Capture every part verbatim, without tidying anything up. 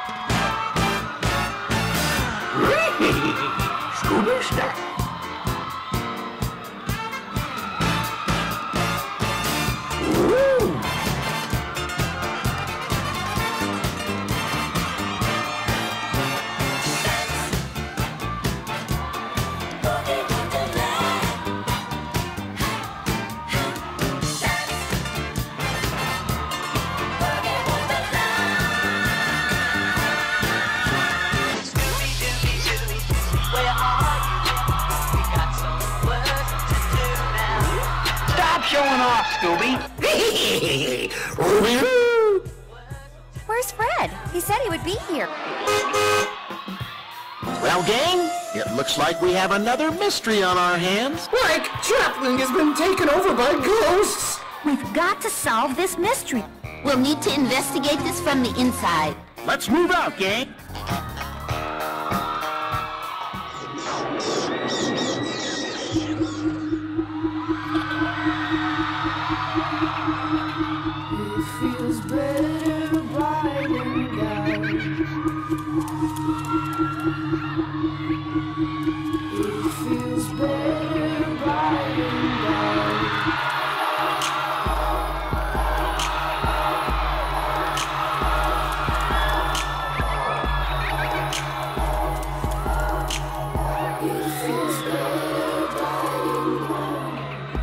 Scooby style. Showing off, Scooby. Where's Fred? He said he would be here. Well, gang, it looks like we have another mystery on our hands. Like Chapman has been taken over by ghosts. We've got to solve this mystery. We'll need to investigate this from the inside. Let's move out, gang. It feels better by and down. It feels better by and down. It feels better by and down.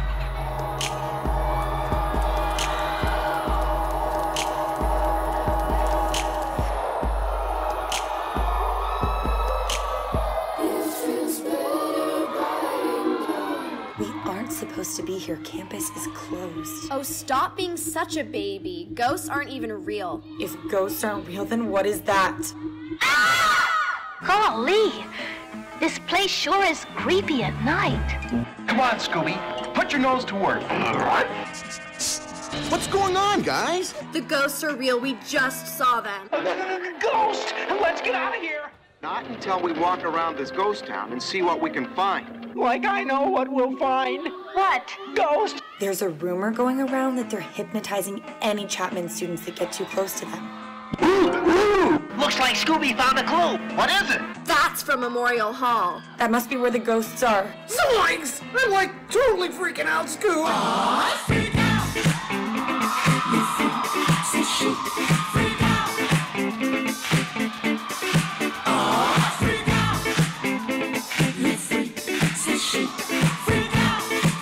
Supposed to be here. Campus is closed. Oh, stop being such a baby. Ghosts aren't even real. If ghosts aren't real, then what is that? Golly, this place sure is creepy at night. Come on, Scooby. Put your nose to work. What's going on, guys? The ghosts are real. We just saw them. Ghost! Let's get out of here! Not until we walk around this ghost town and see what we can find. Like I know what we'll find. What? Ghost! There's a rumor going around that they're hypnotizing any Chapman students that get too close to them. Ooh, ooh! Looks like Scooby found a clue. What is it? That's from Memorial Hall. That must be where the ghosts are. Zoinks! I'm like totally freaking out, Scoob. Aww, freak out! You freak, say shit, freak out! Aww, freak out! You freak, say shit, freak out!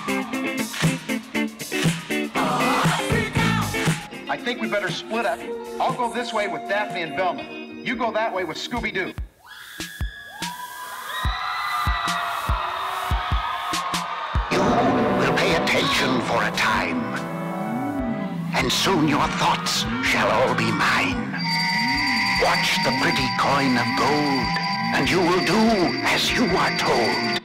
Aww, freak out! I think we better split up. I'll go this way with Daphne and Velma. You go that way with Scooby Doo. You will pay attention for a time, and soon your thoughts shall all be mine. Watch the pretty coin of gold, and you will do as you are told.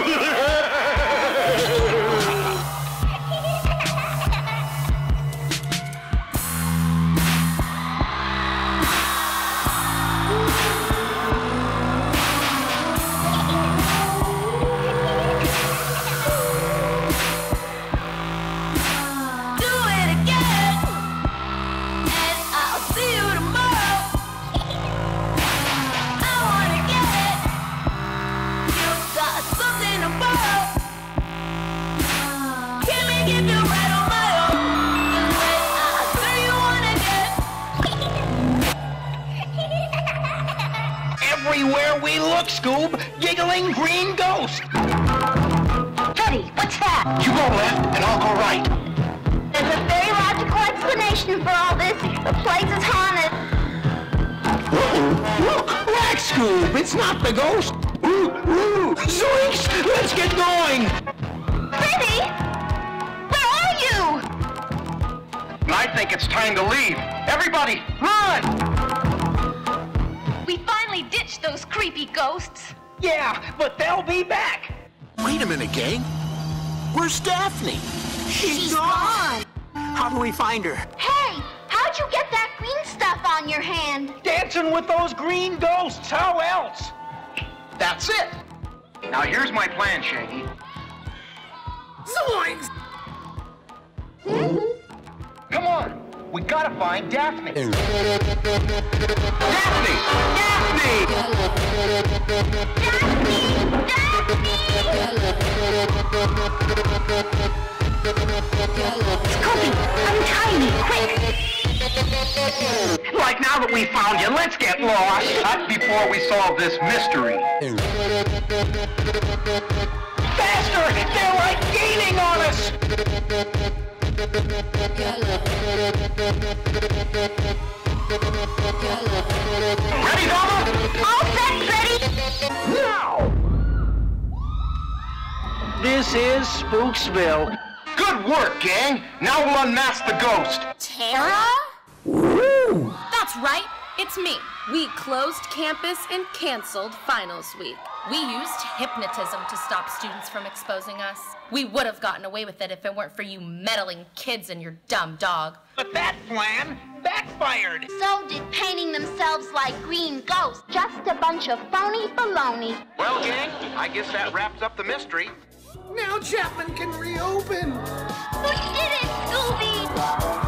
Everywhere we look, Scoob, giggling green ghost. Teddy, what's that? You go left, and I'll go right. There's a very logical explanation for all this. The place is haunted. Uh-oh. Look, back, Scoob. It's not the ghost. Ooh, ooh, zoinks! Let's get going. Teddy, where are you? I think it's time to leave. Everybody, run! We finally ditched those creepy ghosts. Yeah, but they'll be back. Wait a minute, gang. Where's Daphne? She's, She's gone. How do we find her? Hey, how'd you get that green stuff on your hand? Dancing with those green ghosts, how else? That's it. Now here's my plan, Shaggy. Zoinks! Come on, We gotta find Daphne. Daphne! Daphne! Scooby, untie me, quick! Like, now that we found you, let's get lost. Not before we solve this mystery. Faster! They're like gaining on us! Ready, Donna? All set, Freddy! Now! This is Spooksville. Good work, gang. Now we'll unmask the ghost. Tara? Woo! That's right, it's me. We closed campus and canceled finals week. We used hypnotism to stop students from exposing us. We would have gotten away with it if it weren't for you meddling kids and your dumb dog. But that plan backfired. So did painting themselves like green ghosts. Just a bunch of phony baloney. Well, gang, I guess that wraps up the mystery. Now Chapman can reopen. We did it, Scooby!